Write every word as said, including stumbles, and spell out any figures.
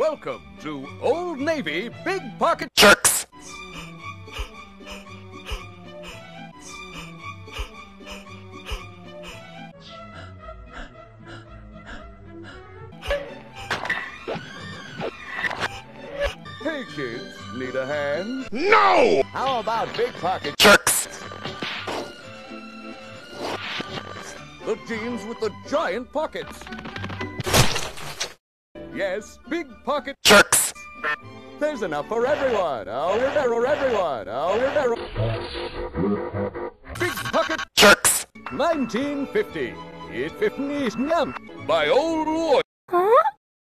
Welcome to Old Navy Big Pocket Jerks! Hey kids, need a hand? No! How about Big Pocket Jerks! The jeans with the giant pockets? Yes, Big Pocket Jerks! There's enough for everyone. Oh, we're there for everyone. Oh, we're there. Big Pocket Jerks! nineteen fifty. It fifties yum. By Old Lloyd. Huh?